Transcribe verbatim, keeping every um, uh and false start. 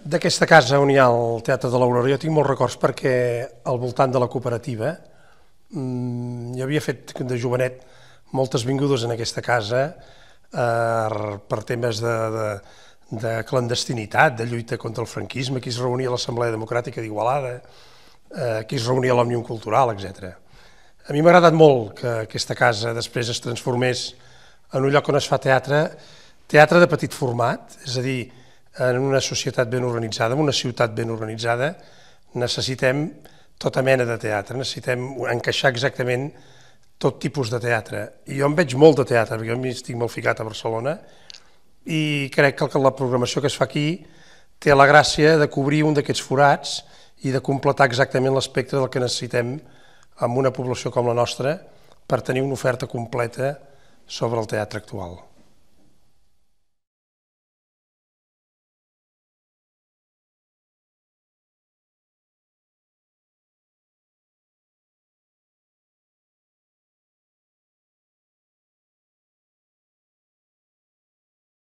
D'aquesta casa on hi ha el Teatre de l'Aurora jo tinc molts records perquè al voltant de la cooperativa mmm, jo havia fet de jovenet moltes vingudes en aquesta casa eh, per temes de, de, de clandestinitat, de lluita contra el franquisme, aquí es reunia l'Assemblea Democràtica d'Igualada, eh, aquí es reunia l'Òmnium Cultural, etcètera. A mi m'ha agradat molt que aquesta casa després es transformés en un lloc on es fa teatre, teatre de petit format, és a dir, en una societat ben organitzada, en una ciutat ben organitzada, necessitem tota mena de teatre, necessitem encaixar exactament tot tipus de teatre. I jo en veig molt de teatre, perquè jo estic molt ficat a Barcelona, i crec que la programació que es fa aquí té la gràcia de cobrir un d'aquests forats i de completar exactament l'espectre del que necessitem en una població com la nostra per tenir una oferta completa sobre el teatre actual.